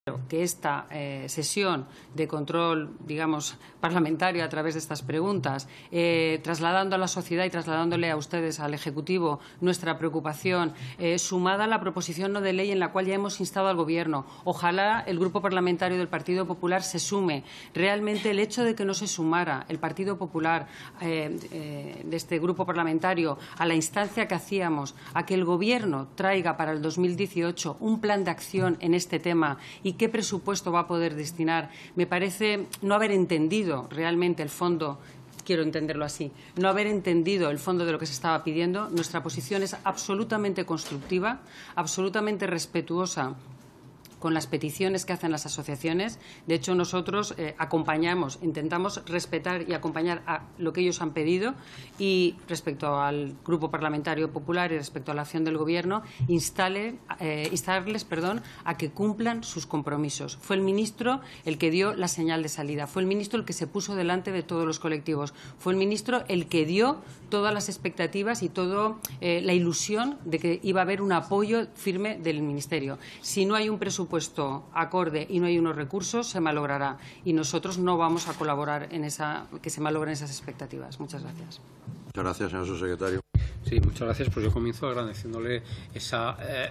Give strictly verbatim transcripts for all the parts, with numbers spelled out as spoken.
que esta eh, sesión de control, digamos, parlamentario a través de estas preguntas, eh, trasladando a la sociedad y trasladándole a ustedes, al Ejecutivo, nuestra preocupación, eh, sumada a la proposición no de ley en la cual ya hemos instado al Gobierno. Ojalá el Grupo Parlamentario del Partido Popular se sume. Realmente el hecho de que no se sumara el Partido Popular eh, eh, de este Grupo Parlamentario a la instancia que hacíamos a que el Gobierno traiga para el dos mil dieciocho un plan de acción en este tema y qué presupuesto va a poder destinar, me parece no haber entendido realmente el fondo, quiero entenderlo así, no haber entendido el fondo de lo que se estaba pidiendo. Nuestra posición es absolutamente constructiva, absolutamente respetuosa con las peticiones que hacen las asociaciones. De hecho, nosotros eh, acompañamos, intentamos respetar y acompañar a lo que ellos han pedido, y respecto al Grupo Parlamentario Popular y respecto a la acción del Gobierno, instale, eh, instarles perdón, a que cumplan sus compromisos. Fue el ministro el que dio la señal de salida, fue el ministro el que se puso delante de todos los colectivos, fue el ministro el que dio todas las expectativas y toda eh, la ilusión de que iba a haber un apoyo firme del Ministerio. Si no hay un presupuesto puesto acorde y no hay unos recursos, se malogrará, y nosotros no vamos a colaborar en esa, que se malogren esas expectativas. Muchas gracias. Muchas gracias, señor subsecretario. Sí, muchas gracias. Pues yo comienzo agradeciéndole ese eh,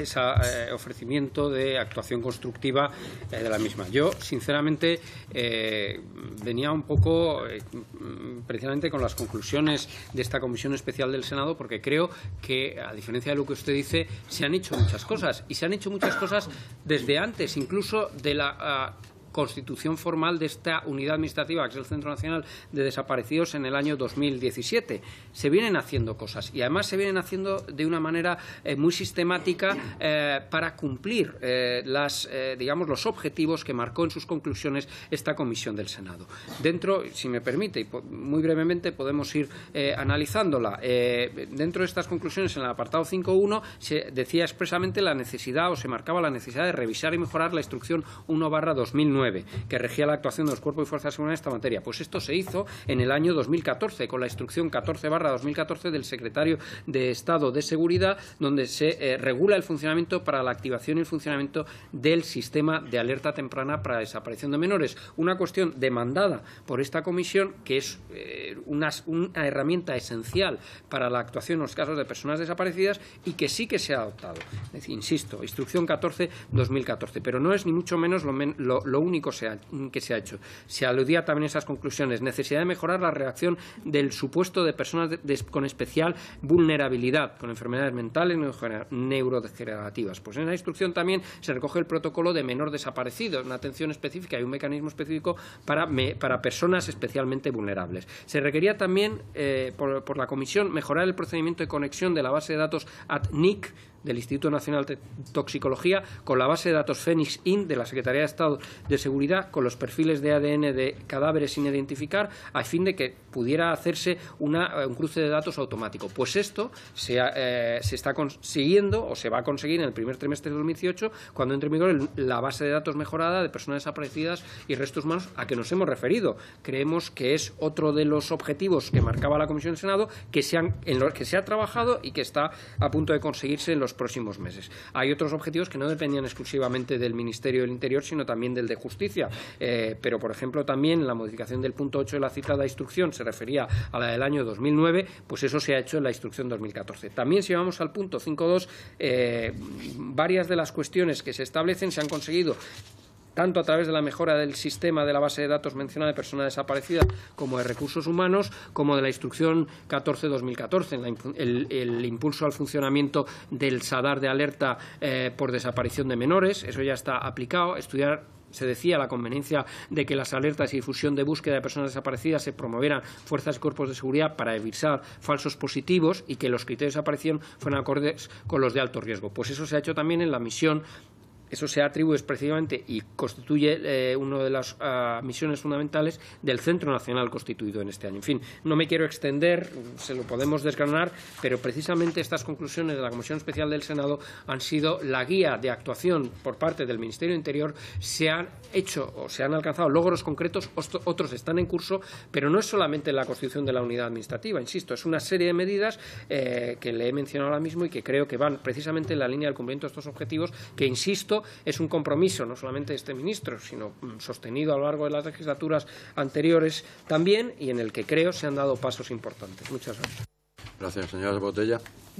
eh, ofrecimiento de actuación constructiva eh, de la misma. Yo, sinceramente, eh, venía un poco eh, precisamente con las conclusiones de esta Comisión Especial del Senado, porque creo que, a diferencia de lo que usted dice, se han hecho muchas cosas, y se han hecho muchas cosas desde antes, incluso de la uh, constitución formal de esta unidad administrativa, que es el Centro Nacional de Desaparecidos, en el año dos mil diecisiete. Se vienen haciendo cosas, y además se vienen haciendo de una manera eh, muy sistemática eh, para cumplir eh, las, eh, digamos, los objetivos que marcó en sus conclusiones esta Comisión del Senado. Dentro, si me permite, y muy brevemente podemos ir eh, analizándola, eh, dentro de estas conclusiones, en el apartado cinco punto uno, se decía expresamente la necesidad, o se marcaba la necesidad de revisar y mejorar la Instrucción uno barra dos mil nueve, que regía la actuación de los cuerpos y fuerzas de seguridad en esta materia. Pues esto se hizo en el año dos mil catorce, con la Instrucción catorce barra dos mil catorce del Secretario de Estado de Seguridad, donde se eh, regula el funcionamiento para la activación y el funcionamiento del sistema de alerta temprana para la desaparición de menores. Una cuestión demandada por esta comisión, que es eh, una, una herramienta esencial para la actuación en los casos de personas desaparecidas, y que sí que se ha adoptado. Es decir, insisto, Instrucción catorce barra dos mil catorce, pero no es ni mucho menos lo, men lo, lo único que se ha hecho. Se aludía también a esas conclusiones. Necesidad de mejorar la reacción del supuesto de personas de, de, con especial vulnerabilidad, con enfermedades mentales neurodegenerativas. Pues en la instrucción también se recoge el protocolo de menor desaparecido, una atención específica y un mecanismo específico para, me, para personas especialmente vulnerables. Se requería también, eh, por, por la Comisión, mejorar el procedimiento de conexión de la base de datos A T N I C del Instituto Nacional de Toxicología con la base de datos Fénix In de la Secretaría de Estado de Seguridad, con los perfiles de A D N de cadáveres sin identificar, a fin de que pudiera hacerse una, un cruce de datos automático. Pues esto se, eh, se está consiguiendo, o se va a conseguir en el primer trimestre de dos mil dieciocho, cuando entre en vigor el, la base de datos mejorada de personas desaparecidas y restos humanos, a que nos hemos referido. Creemos que es otro de los objetivos que marcaba la Comisión del Senado, que se han, en los que se ha trabajado y que está a punto de conseguirse en los próximos meses. Hay otros objetivos que no dependían exclusivamente del Ministerio del Interior, sino también del de Justicia, eh, pero por ejemplo también la modificación del punto ocho de la citada instrucción se refería a la del año dos mil nueve, pues eso se ha hecho en la instrucción dos mil catorce. También, si vamos al punto cinco punto dos, eh, varias de las cuestiones que se establecen se han conseguido tanto a través de la mejora del sistema de la base de datos mencionada de personas desaparecidas, como de recursos humanos, como de la Instrucción catorce barra dos mil catorce, el, el impulso al funcionamiento del SADAR de alerta eh, por desaparición de menores. Eso ya está aplicado. Estudiar, se decía, la conveniencia de que las alertas y difusión de búsqueda de personas desaparecidas se promovieran fuerzas y cuerpos de seguridad para evitar falsos positivos, y que los criterios de desaparición fueran acordes con los de alto riesgo. Pues eso se ha hecho también en la misión. Eso se atribuye precisamente y constituye eh, una de las uh, misiones fundamentales del Centro Nacional constituido en este año. En fin, no me quiero extender, se lo podemos desgranar, pero precisamente estas conclusiones de la Comisión Especial del Senado han sido la guía de actuación por parte del Ministerio del Interior. Se han hecho o se han alcanzado logros concretos, otros están en curso, pero no es solamente la constitución de la unidad administrativa, insisto, es una serie de medidas eh, que le he mencionado ahora mismo y que creo que van precisamente en la línea del cumplimiento de estos objetivos, que, insisto, esto es un compromiso no solamente de este ministro, sino sostenido a lo largo de las legislaturas anteriores también, y en el que creo se han dado pasos importantes. Muchas gracias. Gracias, señora Botella.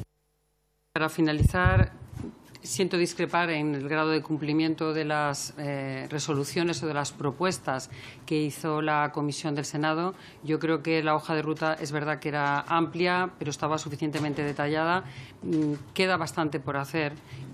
Para finalizar, siento discrepar en el grado de cumplimiento de las eh, resoluciones o de las propuestas que hizo la Comisión del Senado. Yo creo que la hoja de ruta es verdad que era amplia, pero estaba suficientemente detallada. Mm, queda bastante por hacer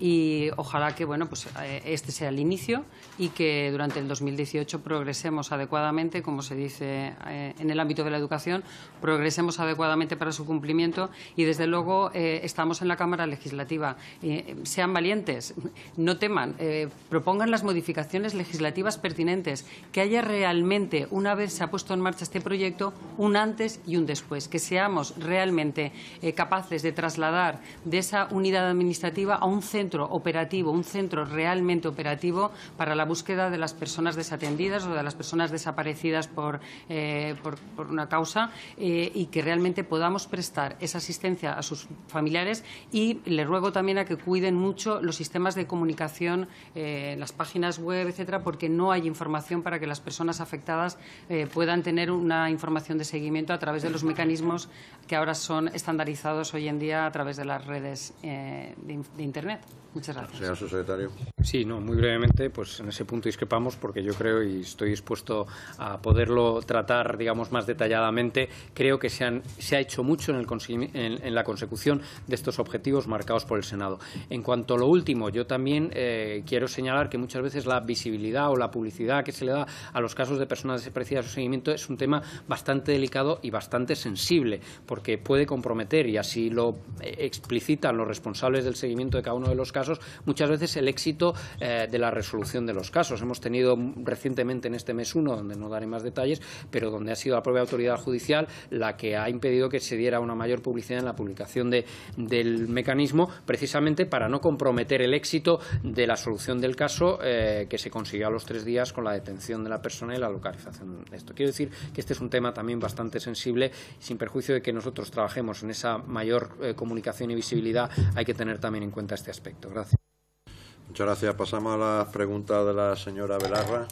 y ojalá que bueno, pues, eh, este sea el inicio y que durante el dos mil dieciocho progresemos adecuadamente, como se dice eh, en el ámbito de la educación, progresemos adecuadamente para su cumplimiento y, desde luego, eh, estamos en la Cámara Legislativa. Eh, sean valientes, no teman, eh, propongan las modificaciones legislativas pertinentes, que haya realmente, una vez se ha puesto en marcha este proyecto, un antes y un después, que seamos realmente eh, capaces de trasladar de esa unidad administrativa a un centro operativo, un centro realmente operativo para la búsqueda de las personas desatendidas o de las personas desaparecidas por, eh, por, por una causa eh, y que realmente podamos prestar esa asistencia a sus familiares. Y le ruego también a que cuiden mucho los sistemas de comunicación, eh, las páginas web, etcétera, porque no hay información para que las personas afectadas eh, puedan tener una información de seguimiento a través de los mecanismos que ahora son estandarizados hoy en día a través de las redes eh, de, de Internet. Muchas gracias. Señor subsecretario. Sí, no, muy brevemente, pues en ese punto discrepamos porque yo creo y estoy dispuesto a poderlo tratar, digamos, más detalladamente. Creo que se, han, se ha hecho mucho en, el en, en la consecución de estos objetivos marcados por el Senado. En cuanto a lo último, yo también eh, quiero señalar que muchas veces la visibilidad o la publicidad que se le da a los casos de personas desaparecidas o seguimiento es un tema bastante delicado y bastante sensible, porque puede comprometer, y así lo explicitan los responsables del seguimiento de cada uno de los casos, muchas veces el éxito eh, de la resolución de los casos. Hemos tenido recientemente en este mes uno, donde no daré más detalles, pero donde ha sido la propia autoridad judicial la que ha impedido que se diera una mayor publicidad en la publicación de, del mecanismo, precisamente para no comprometer el éxito de la solución del caso eh, que se consiguió a los tres días con la detención de la persona y la localización de esto. Quiero decir que este es un tema también bastante sensible, sin perjuicio de que nosotros trabajemos en esa mayor eh, comunicación y visibilidad. Hay que tener también en cuenta este aspecto. Gracias. Muchas gracias. Pasamos a las preguntas de la señora Belarra.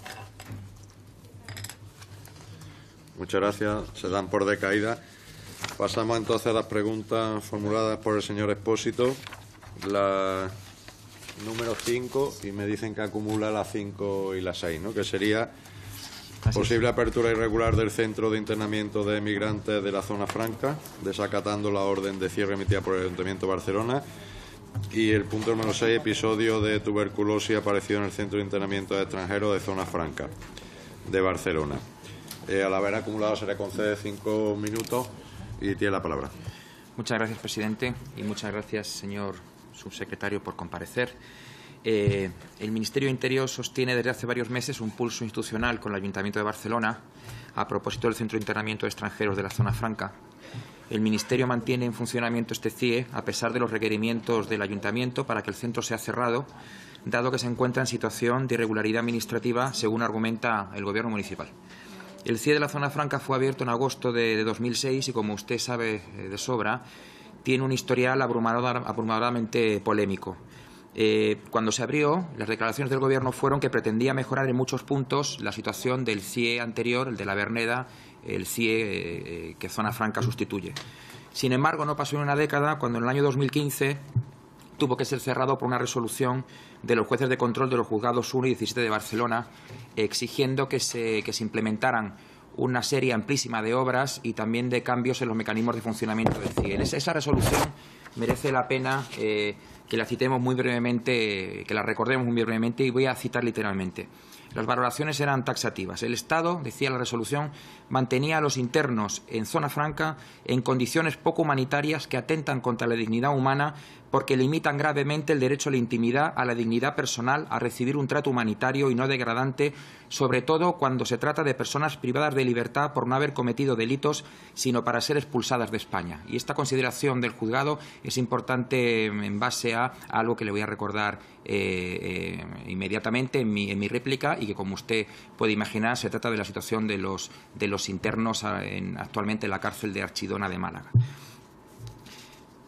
Muchas gracias. Se dan por decaídas. Pasamos entonces a las preguntas formuladas por el señor Expósito. La número cinco, y me dicen que acumula la cinco y la seis, ¿no? Que sería Así posible es. Apertura irregular del centro de internamiento de migrantes de la zona franca, desacatando la orden de cierre emitida por el Ayuntamiento de Barcelona. Y el punto número seis, episodio de tuberculosis aparecido en el centro de internamiento de extranjeros de zona franca de Barcelona. Eh, al haber acumulado se le concede cinco minutos y tiene la palabra. Muchas gracias, presidente, y muchas gracias, señor subsecretario, por comparecer. Eh, el Ministerio de Interior sostiene desde hace varios meses un pulso institucional con el Ayuntamiento de Barcelona a propósito del centro de internamiento de extranjeros de la zona franca. El Ministerio mantiene en funcionamiento este C I E a pesar de los requerimientos del Ayuntamiento para que el centro sea cerrado, dado que se encuentra en situación de irregularidad administrativa, según argumenta el Gobierno municipal. El C I E de la zona franca fue abierto en agosto de, de dos mil seis y, como usted sabe de sobra, tiene un historial abrumador, abrumadoramente polémico. Eh, cuando se abrió, las declaraciones del Gobierno fueron que pretendía mejorar en muchos puntos la situación del C I E anterior, el de la Verneda, el C I E eh, que Zona Franca sustituye. Sin embargo, no pasó en una década cuando en el año dos mil quince tuvo que ser cerrado por una resolución de los jueces de control de los juzgados uno y diecisiete de Barcelona, exigiendo que se, que se implementaran una serie amplísima de obras y también de cambios en los mecanismos de funcionamiento del C I E. Esa resolución merece la pena eh, que la citemos muy brevemente, que la recordemos muy brevemente, y voy a citar literalmente. Las valoraciones eran taxativas. El Estado, decía la resolución, mantenía a los internos en zona franca en condiciones poco humanitarias que atentan contra la dignidad humana porque limitan gravemente el derecho a la intimidad, a la dignidad personal, a recibir un trato humanitario y no degradante, sobre todo cuando se trata de personas privadas de libertad por no haber cometido delitos, sino para ser expulsadas de España. Y esta consideración del juzgado es importante en base a algo que le voy a recordar eh, eh, inmediatamente en mi, en mi réplica, y que, como usted puede imaginar, se trata de la situación de los, de los internos en, actualmente en la cárcel de Archidona de Málaga.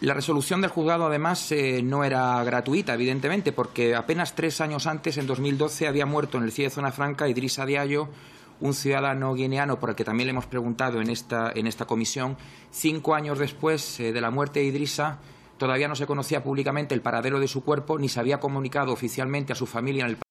La resolución del juzgado, además, eh, no era gratuita, evidentemente, porque apenas tres años antes, en dos mil doce, había muerto en el C I E Zona Franca Idrissa Diallo, un ciudadano guineano por el que también le hemos preguntado en esta, en esta comisión. Cinco años después eh, de la muerte de Idrissa, todavía no se conocía públicamente el paradero de su cuerpo, ni se había comunicado oficialmente a su familia en el